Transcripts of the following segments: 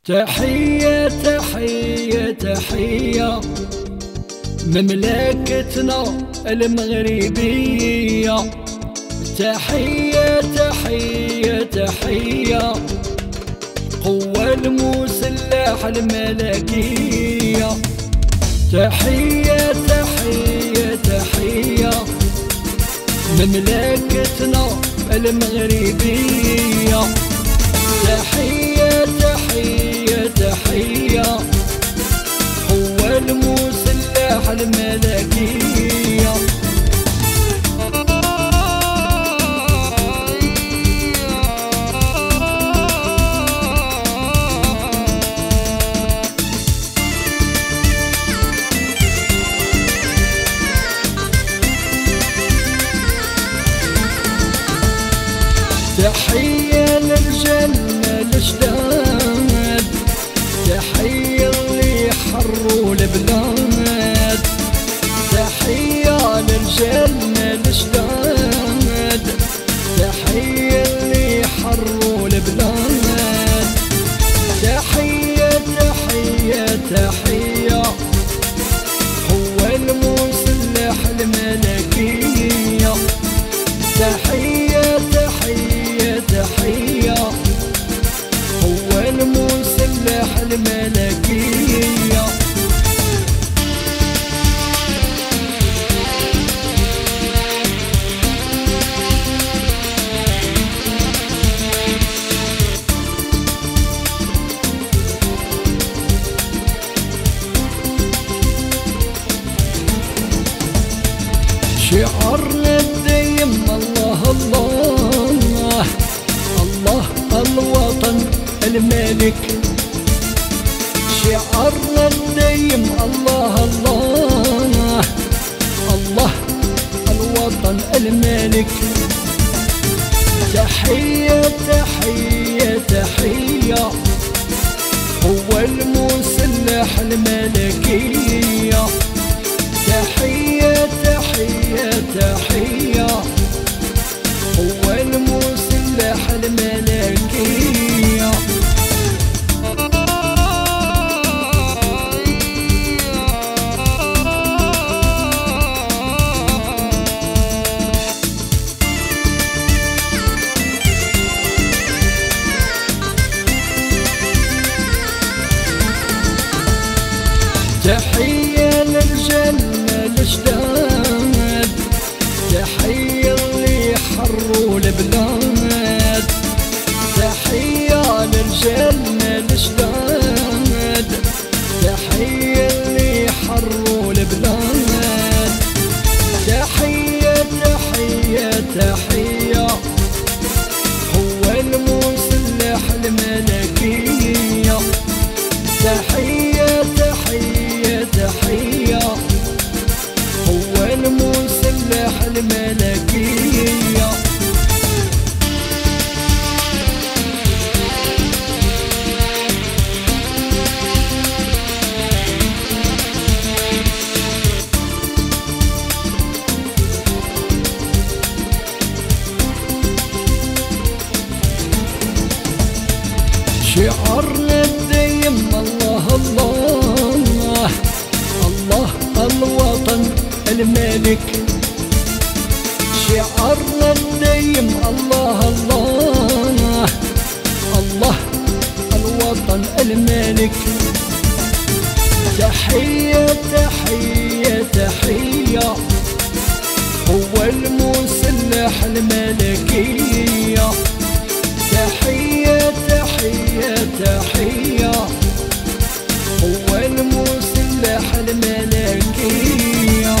تحية تحية تحية مملكتنا المغربية. تحية تحية تحية قوة المسلحة الملكية. تحية تحية تحية مملكتنا المغربية. تحية تحية تحية قوة المسلحة الملكية. تحية للجنة الجداد، تحية اللي حروا البلاد. تحية للجنة الجداد، تحية اللي حروا البلاد. تحية تحية تحية هو المسلح الملكية. تحية تحية تحية هو المسلح الملكية. شعارنا الدايم الله الله الله الوطن الملك. شعارنا الدايم الله الله الله الوطن الملك. تحية تحية تحية هو المسلح الملكية. تحية تحية تحية هو المسلح الملكية. تحية للجنة الجداد، تحية اللي حروا البلاد. تحية للجنة الجداد، تحية اللي حروا البلاد. تحية تحية تحية هو المسلح الملكية. تحية تحية تحية هو المسلح الملكية. شعارنا الدايم الله الله الله الوطن الملك. شعارنا الدايم الله الله الله الوطن الملك. تحية تحية تحية هو المسلح الملكية. تحية تحية تحية هو المسلح الملكية.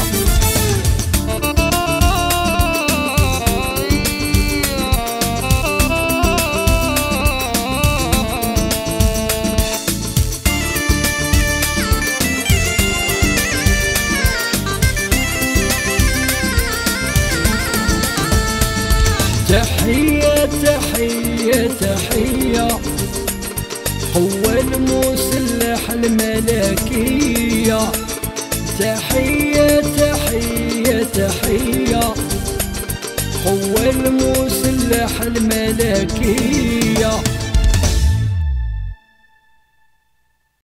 تحية تحية تحية هو المسلح الملكية. تحية تحية تحية هو المسلح الملكية.